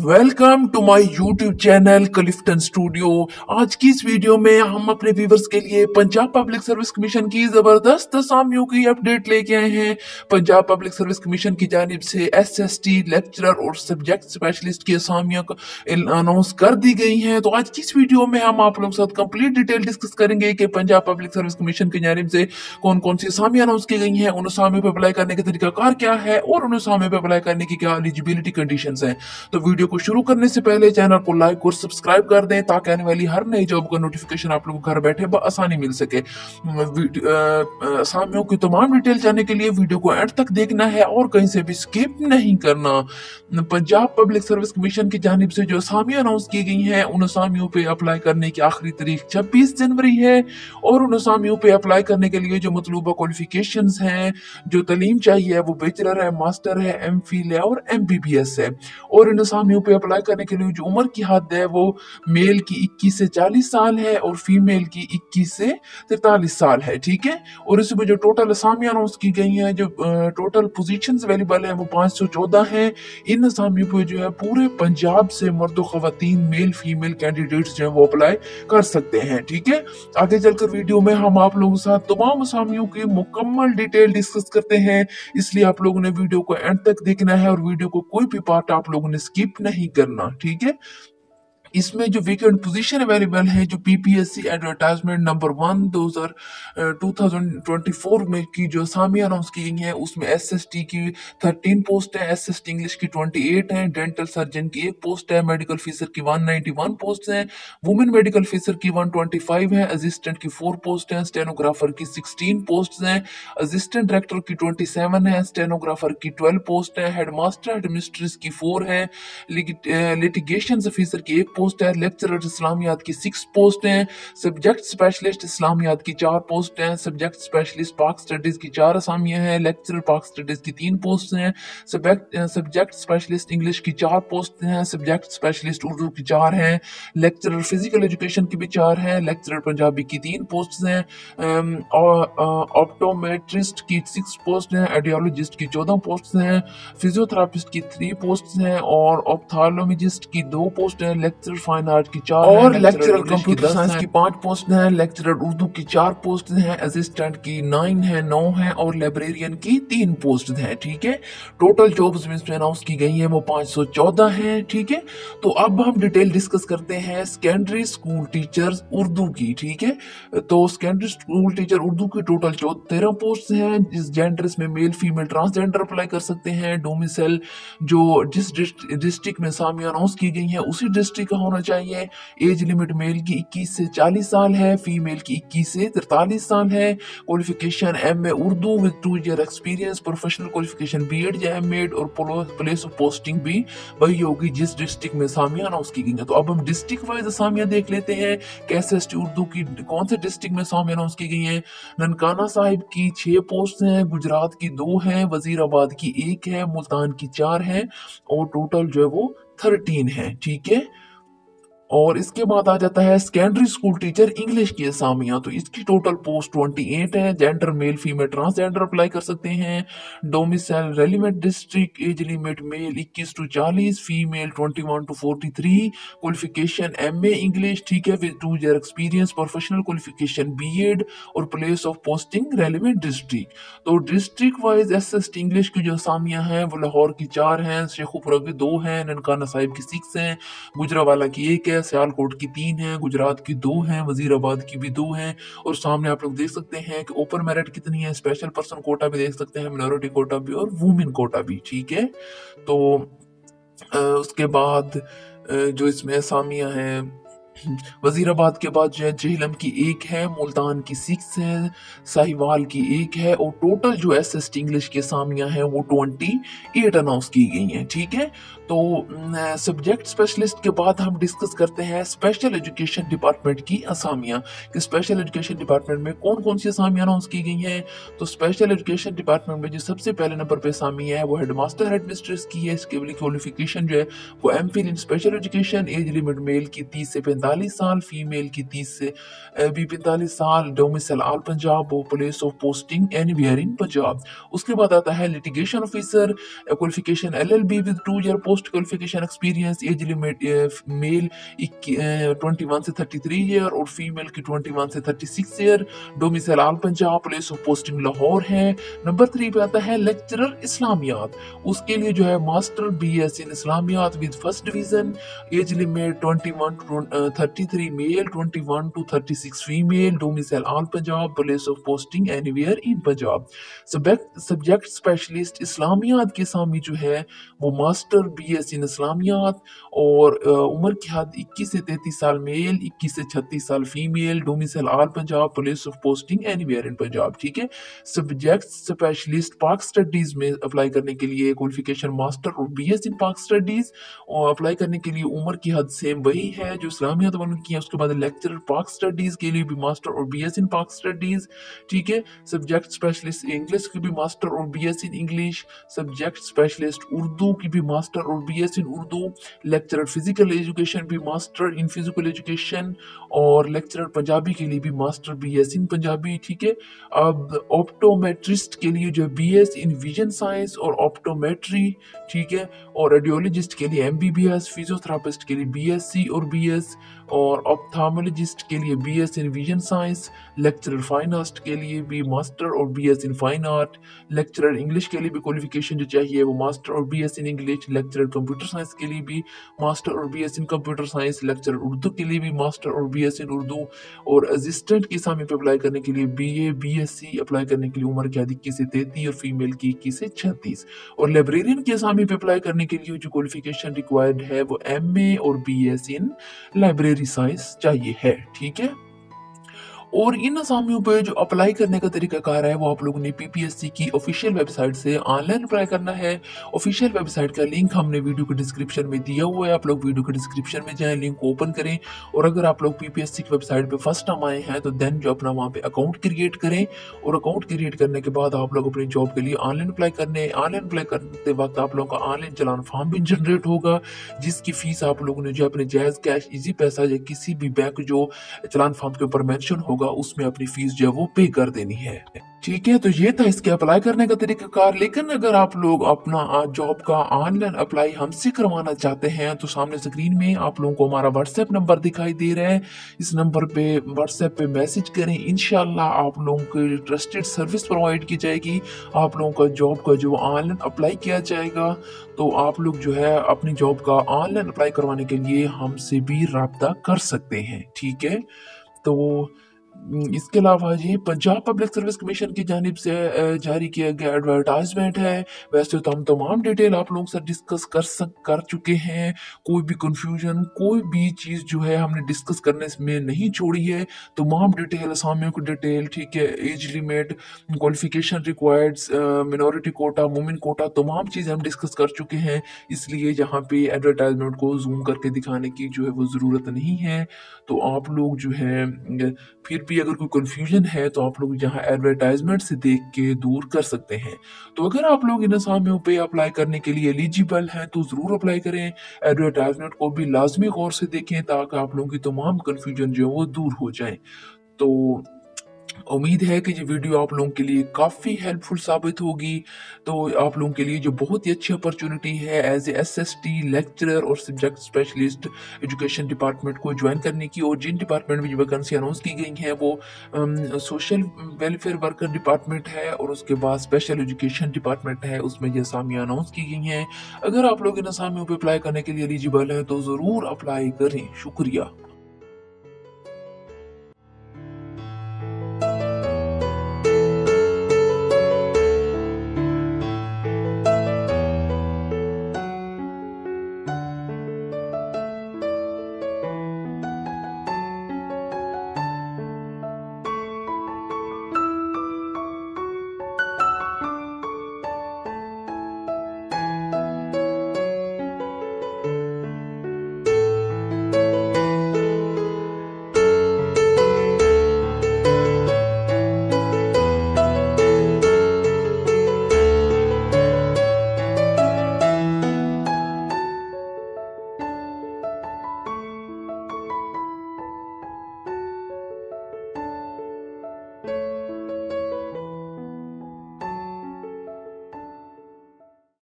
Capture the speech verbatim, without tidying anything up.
Welcome to my YouTube channel Clifton studio. आज की इस वीडियो में हम अपने व्यूवर्स के लिए पंजाब पब्लिक सर्विस कमीशन की जबरदस्त असामियों की अपडेट लेके आए हैं। पंजाब पब्लिक सर्विस कमीशन की जानिब से एसएसटी लेक्चरर और सब्जेक्ट स्पेशलिस्ट की असामियां अनाउंस कर दी गई हैं। तो आज की इस वीडियो में हम आप लोगों के साथ कंप्लीट डिटेल डिस्कस करेंगे कि पंजाब पब्लिक सर्विस कमीशन की जानिब से कौन कौन सी असामियां अनाउंस की गई हैं, उन असामियों पर अप्लाई करने का तरीकाकार क्या है और उन असामियों पर अप्लाई करने की क्या एलिजिबिलिटी कंडीशंस हैं। तो वीडियो को शुरू करने से पहले चैनल को लाइक और सब्सक्राइब कर दें ताकि आने वाली हर नई जॉब का नोटिफिकेशन आप लोगों को घर बैठे आसानी मिल सके। असामियों की तमाम डिटेल जानने के लिए वीडियो को एंड तक देखना है और कहीं से भी स्किप नहीं करना। पंजाब पब्लिक सर्विस कमीशन की जानिब से जो असामियां अनाउंस की गई हैं, उन असामियों पे अप्लाई करने की आखिरी तारीख छब्बीस जनवरी है और उन असामियों पे अप्लाई करने के लिए जो मतलूबा क्वालिफिकेशंस हैं, जो तालीम चाहिए वो बैचलर है, मास्टर है, एम फिल है और एम बी बी एस है। और इन असामियों पे अप्लाई करने के लिए जो उम्र की हद है वो मेल की इक्कीस से चालीस साल है और फीमेल की इक्कीस से तैतालीस साल है। ठीक है। और इसमें जो टोटल असामियां अनाउंस की गई हैं, जो टोटल पोजीशंस अवेलेबल हैं वो पाँच सौ चौदह हैं। इन असामियों पे जो है पूरे पंजाब से मर्द और खवातीन मेल फीमेल कैंडिडेट्स जो है वो अप्लाई कर सकते हैं। ठीक है। आगे चलकर वीडियो में हम आप लोगों के साथ तमाम असामियों की मुकम्मल डिटेल डिस्कस करते हैं, इसलिए आप लोगों ने वीडियो को एंड तक देखना है और वीडियो को कोई भी पार्ट आप लोगों ने स्किप नहीं करना। ठीक है। इसमें जो वेकेंट पोजीशन अवेलेबल है, जो पीपीएससी एडवर्टाइजमेंट नंबर वन दो हजार टू थाउजेंड ट्वेंटी फोर में की जो असामियां अनाउंस की गई हैं, उसमें एसएसटी की थर्टीन पोस्ट है, एसएसटी इंग्लिश की अट्ठाईस है, डेंटल सर्जन की एक पोस्ट है, मेडिकल ऑफिसर की एक सौ इक्यानवे पोस्ट हैं, वुमेन मेडिकल ऑफिसर की एक सौ पच्चीस है, असिस्टेंट की फोर पोस्ट हैं, स्टेनोग्राफर की सोलह पोस्ट हैं, असिस्टेंट डायरेक्टर की सत्ताईस है, स्टेनोग्राफर की बारह पोस्ट है, हेडमास्टर एडमिनिस्ट्रेशन की फोर है, लिटिगेशन ऑफिसर की एक पोस्ट है, लेक्चरर इस्लामियात की सिक्स पोस्ट हैं, सब्जेक्ट स्पेशलिस्ट इस्लामियात की चार पोस्ट हैं, सब्जेक्ट स्पेशलिस्ट पाक स्टडीज की चार असामियां हैं, लेक्चरर पाक स्टडीज की तीन पोस्ट हैं, सब्जेक्ट सब्जेक्ट स्पेशलिस्ट इंग्लिश की चार पोस्ट हैं, सब्जेक्ट स्पेशलिस्ट उर्दू की चार हैं, लेक्चरर फिजिकल एजुकेशन की भी चार हैं, लेक्चरर पंजाबी की तीन पोस्ट हैं, ऑप्टोमेट्रिस्ट की सिक्स पोस्ट हैं, आइडियोलॉजिस्ट की चौदह पोस्ट हैं, फिजियोथेरापिस्ट की थ्री पोस्ट हैं और ऑप्थाल्मोलॉजिस्ट की दो पोस्ट हैं, लेक्चरर फाइन आर्ट की चार और लेक्चरर कंप्यूटर साइंस की पांच पोस्ट हैं, लेक्चरर उर्दू की चार पोस्ट हैं, असिस्टेंट की नाइन है नौ है और लाइब्रेरियन की तीन पोस्ट हैं। ठीक है। टोटल जॉब्स में अनाउंस की गई हैं वो पाँच सौ चौदह हैं। ठीक है। तो अब हम डिटेल डिस्कस करते हैं सेकेंडरी स्कूल टीचर्स उर्दू की। ठीक है। तो सेकेंडरी स्कूल टीचर उर्दू की टोटल तेरह पोस्ट हैं, जिस जेंडर्स में मेल फीमेल ट्रांसजेंडर अप्लाई कर सकते हैं। डोमिसाइल जो जिस डिस्ट्रिक्ट में असामियां अनाउंस की गई हैं उसी डिस्ट्रिक्ट का होना चाहिए। एज लिमिट मेल की इक्कीस से चालीस साल है, फीमेल की इक्कीस से तैतालीस साल है। Qualification M A Urdu with two year experience, professional qualification BEd या एमएड और प्लेस ऑफ पोस्टिंग भी वही होगी जिस डिस्ट्रिक्ट में असामियां अनाउंस की गई हैं। तो अब हम डिस्ट्रिक्ट वाइज असामियां देख लेते हैं कि एसएसटी उर्दू की कौन से डिस्ट्रिक्ट में असामियां अनाउंस की गई हैं। ननकाना साहिब की छह पोस्ट हैं, गुजरात की दो हैं, वजीराबाद की एक है, मुल्तान की चार है और टोटल जो है वो थर्टीन है। ठीक है। और इसके बाद आ जाता है सेकेंडरी स्कूल टीचर इंग्लिश की असामियां। तो इसकी टोटल पोस्ट अट्ठाईस है, gender male female transgender apply कर सकते हैं। Domicile relevant district, age limit male इक्कीस टू चालीस, फीमेल इक्कीस टू तैंतालीस, क्वालिफिकेशन एमए इंग्लिश। ठीक है। With two year experience, professional qualification BEd और place of posting relevant district. तो डिस्ट्रिक्ट वाइज एसएसटी इंग्लिश की जो असामियां हैं वो लाहौर की चार हैं, शेखुपुरा की दो हैं, ननकाना साहिब की सिक्स हैं, गुजरावाला की एक है, सियालकोट की तीन है, गुजरात की दो हैं, वजीराबाद की भी दो हैं। और सामने आप लोग देख सकते हैं कि ओपन मेरिट कितनी है, स्पेशल पर्सन कोटा भी देख सकते हैं, मिनोरिटी कोटा भी और वुमेन कोटा भी। ठीक है। तो आ, उसके बाद आ, जो इसमें असामियां हैं, वजीराबाद के बाद जो है जेहलम की एक है, मुल्तान की सिक्स है, साहिवाल की एक है और टोटल जो एसएसटी इंग्लिश की असामियां हैं वो अट्ठाईस अनाउंस की गई हैं। ठीक है। तो सब्जेक्ट स्पेशलिस्ट के बाद हम डिस्कस करते हैं स्पेशल एजुकेशन डिपार्टमेंट की असामियां कि स्पेशल एजुकेशन डिपार्टमेंट में कौन कौन सी असामियां अनाउंस की गई हैं। तो स्पेशल एजुकेशन डिपार्टमेंट में जो सबसे पहले नंबर पे असामी है वो हेडमास्टर एडमिनिस्ट्रेशन की है। इसके क्वालिफिकेशन जो है वो M Phil in special education, age limit male की तीस से पैंतालीस पैंतालीस साल, फीमेल की तीस से भी पैंतालीस साल, domicile all Punjab, place of posting anywhere in Punjab. उसके बाद आता है litigation officer, qualification LLB with two year post qualification experience, age limit male twenty one से थर्टी थ्री ईयर और फीमेल की ट्वेंटी वन से thirty six year, domicile all Punjab, place of posting Lahore है। Number three पे आता है lecturer इस्लामियात, उसके लिए जो है master BS in Islamiat with first division, age limit twenty one to thirty three male, twenty one to thirty six female, domicile all Punjab, place of posting anywhere in Punjab. Subject subject specialist Islamiat के सामने जो है वो master BS in इस्लामियात और उम्र की हद इक्कीस से तैंतीस साल मेल, इक्कीस से छत्तीस साल female, domicile all Punjab, place of posting anywhere in Punjab. ठीक है। सब्जेक्ट स्पेशलिस्ट पाक स्टडीज में अप्लाई करने के लिए क्वालिफिकेशन मास्टर और बीएस इन पाक स्टडीज, और अप्लाई करने के लिए उम्र की हद सेम वही है जो इस्लामियात वालों की है। उसके बाद लेक्चरर पाक स्टडीज के लिए भी मास्टर और बीएस इन पाक स्टडीज। ठीक है। सब्जेक्ट स्पेशलिस्ट इंग्लिश की भी मास्टर और BS in English, subject specialist Urdu की भी मास्टर और BS in Urdu, lecturer physical education भी मास्टर इन फिजिकल एजुकेशन, और लेक्चरर पंजाबी के लिए भी मास्टर बीएस इन पंजाबी। ठीक है। अब ऑप्टोमेट्रिस्ट के लिए जो बीएस इन विजन साइंस और ऑप्टोमेट्री। ठीक है। और रेडियोलॉजिस्ट के लिए एमबीबीएस, फिजियोथेरापिस्ट के लिए बीएससी और बीएस, और ऑप्थाल्मोलॉजिस्ट के लिए BS in vision science, lecturer fine art के लिए भी मास्टर और BS in fine art, lecturer English के लिए भी क्वालिफिकेशन जो चाहिए वो मास्टर और BS in English, lecturer computer science के लिए भी मास्टर और BS in computer science, lecturer Urdu के लिए भी मास्टर और बीएस इन उर्दू, और असिस्टेंट के सामने पे अप्लाई करने के लिए बीए बीएससी अप्लाई करने के लिए उम्र की हद इक्कीस से तैंतीस और फीमेल की इक्कीस से छत्तीस, और लाइब्रेरियन के सामने पे अप्लाई करने के लिए जो क्वालिफिकेशन रिक्वायर्ड है वो एमए और बीएस इन लाइब्रेरी साइंस चाहिए है। ठीक है। और इन असामियों पे जो अप्लाई करने का तरीकाकार है वो आप लोगों ने पीपीएससी की ऑफिशियल वेबसाइट से ऑनलाइन अप्लाई करना है। ऑफिशियल वेबसाइट का लिंक हमने वीडियो के डिस्क्रिप्शन में दिया हुआ है, आप लोग वीडियो के डिस्क्रिप्शन में जाएं, लिंक ओपन करें, और अगर आप लोग पीपीएससी की वेबसाइट पे फर्स्ट टाइम आए हैं तो देन जो अपना वहाँ पे अकाउंट क्रिएट करें, और अकाउंट क्रिएट करने के बाद आप लोग अपनी जॉब के लिए ऑनलाइन अप्लाई करने ऑनलाइन अप्लाई करते वक्त आप लोगों का ऑनलाइन चलान फॉर्म भी जनरेट होगा, जिसकी फीस आप लोगों ने जो अपने जायज़ कैश इजी पैसा या किसी भी बैंक जो चलान फॉर्म के ऊपर मेंशन होगा उसमें अपनी फीस जो है वो पे कर देनी है। ठीक है। तो ये था इसके अप्लाई करने का तरीकाकार। लेकिन अगर आप लोग अपना जॉब का ऑनलाइन अप्लाई हमसे करवाना चाहते हैं तो सामने स्क्रीन में आप लोगों को हमारा व्हाट्सएप नंबर दिखाई दे रहा है, इस नंबर पे व्हाट्सएप पे मैसेज करें, इंशाल्लाह आप लोगों को ट्रस्टेड सर्विस प्रोवाइड की जाएगी, आप लोगों का जॉब का जो ऑनलाइन अप्लाई किया जाएगा। तो आप लोग जो है अपनी जॉब का ऑनलाइन अप्लाई करवाने के लिए हमसे भी रब्ता कर सकते हैं। ठीक है। तो इसके अलावा ये पंजाब पब्लिक सर्विस कमीशन की जानिब से जारी किया गया एडवर्टाइजमेंट है। वैसे तो हम तमाम डिटेल आप लोगों से डिस्कस कर सक कर चुके हैं, कोई भी कंफ्यूजन कोई भी चीज़ जो है हमने डिस्कस करने में नहीं छोड़ी है। तमाम डिटेल, असामियों की डिटेल, ठीक है, age limit, qualification required, minority quota, women quota, तमाम चीज़ें हम डिस्कस कर चुके हैं। इसलिए यहाँ पे एडवर्टाइजमेंट को जूम करके दिखाने की जो है वो ज़रूरत नहीं है। तो आप लोग जो है फिर भी अगर कोई कंफ्यूजन है तो आप लोग यहाँ एडवर्टाइजमेंट से देख के दूर कर सकते हैं। तो अगर आप लोग इन असामियों पे अप्लाई करने के लिए एलिजिबल हैं तो ज़रूर अप्लाई करें, एडवर्टाइजमेंट को भी लाजमी गौर से देखें ताकि आप लोगों की तमाम कंफ्यूजन जो है वो दूर हो जाए। तो उम्मीद है कि ये वीडियो आप लोगों के लिए काफ़ी हेल्पफुल साबित होगी। तो आप लोगों के लिए जो बहुत ही अच्छी अपॉर्चुनिटी है एज ए एसएसटी लेक्चरर और सब्जेक्ट स्पेशलिस्ट एजुकेशन डिपार्टमेंट को ज्वाइन करने की, और जिन डिपार्टमेंट में जो वैकेंसी अनाउंस की गई हैं वो सोशल वेलफेयर वर्कर डिपार्टमेंट है और उसके बाद स्पेशल एजुकेशन डिपार्टमेंट है, उसमें ये असामियाँ अनाउंस की गई हैं। अगर आप लोग इन असामियों पर अप्लाई करने के लिए एलिजिबल हैं तो ज़रूर अप्लाई करें। शुक्रिया।